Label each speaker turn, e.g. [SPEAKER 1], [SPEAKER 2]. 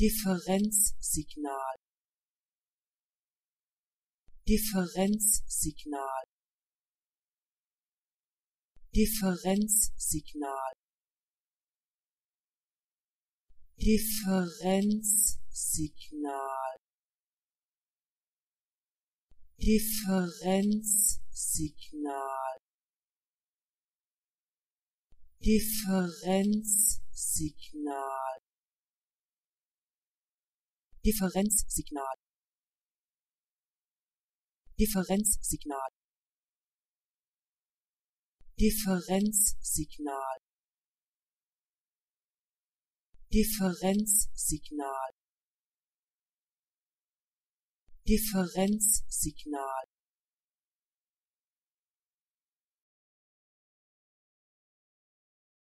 [SPEAKER 1] Differenzsignal, Differenzsignal, Differenzsignal, Differenzsignal, Differenzsignal, Differenzsignal, Differenzsignal, Differenzsignal, Differenzsignal, Differenzsignal, Differenzsignal,